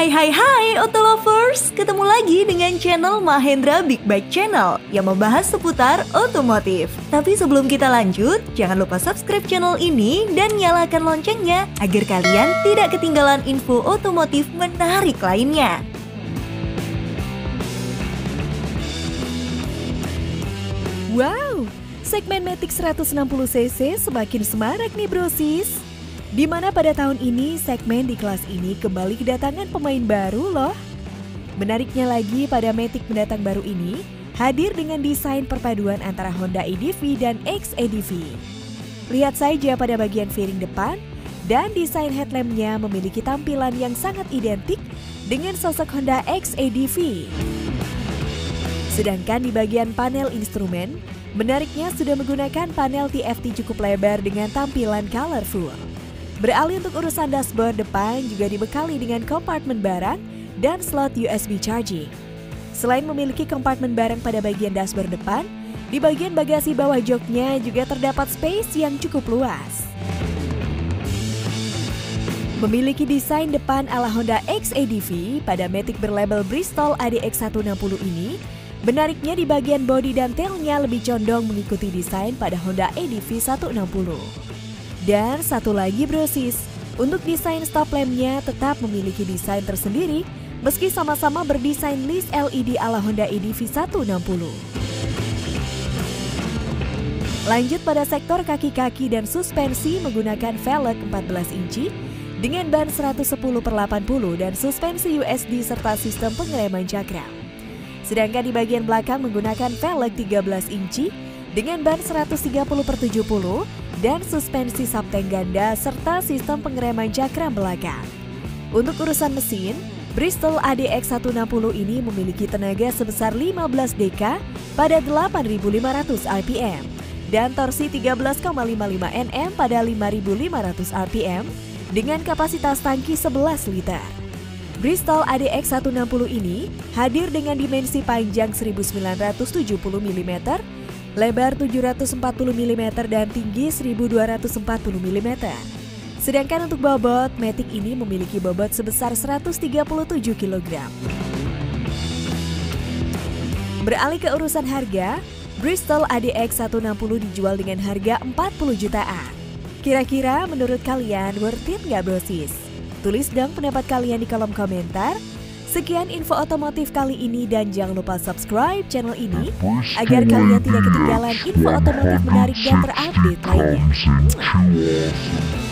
Hai Auto Lovers, ketemu lagi dengan channel Mahendra Big Bike Channel yang membahas seputar otomotif. Tapi sebelum kita lanjut, jangan lupa subscribe channel ini dan nyalakan loncengnya agar kalian tidak ketinggalan info otomotif menarik lainnya. Wow, segmen Matic 160cc semakin semarak nih brosis. Di mana pada tahun ini segmen di kelas ini kembali kedatangan pemain baru loh. Menariknya lagi pada Matic mendatang baru ini hadir dengan desain perpaduan antara Honda EDV dan XEDV. Lihat saja pada bagian fairing depan dan desain headlampnya memiliki tampilan yang sangat identik dengan sosok Honda XEDV. Sedangkan di bagian panel instrumen, menariknya sudah menggunakan panel TFT cukup lebar dengan tampilan colorful. Beralih untuk urusan dashboard depan juga dibekali dengan kompartemen barang dan slot USB charging. Selain memiliki kompartemen barang pada bagian dashboard depan, di bagian bagasi bawah joknya juga terdapat space yang cukup luas. Memiliki desain depan ala Honda XEDV pada Matic berlabel Bristol ADX 160 ini, menariknya di bagian bodi dan tailnya lebih condong mengikuti desain pada Honda EDV 160. Dan satu lagi brosis, untuk desain stop lampnya tetap memiliki desain tersendiri meski sama-sama berdesain list LED ala Honda EDV 160. Lanjut pada sektor kaki-kaki dan suspensi menggunakan velg 14 inci dengan ban 110/80 dan suspensi USD serta sistem pengereman cakram. Sedangkan di bagian belakang menggunakan velg 13 inci dengan ban 130/70 dan suspensi subtank ganda serta sistem pengereman cakram belakang. Untuk urusan mesin, Bristol ADX 160 ini memiliki tenaga sebesar 15 dk pada 8.500 rpm dan torsi 13,55 Nm pada 5.500 rpm dengan kapasitas tangki 11 liter. Bristol ADX 160 ini hadir dengan dimensi panjang 1970 mm, lebar 740 mm dan tinggi 1240 mm. Sedangkan untuk bobot, Matic ini memiliki bobot sebesar 137 kg. Beralih ke urusan harga, Bristol ADX 160 dijual dengan harga 40 jutaan. Kira-kira menurut kalian worth it nggak brosis? Tulis dong pendapat kalian di kolom komentar. Sekian info otomotif kali ini dan jangan lupa subscribe channel ini agar kalian tidak ketinggalan info otomotif menarik dan terupdate lainnya.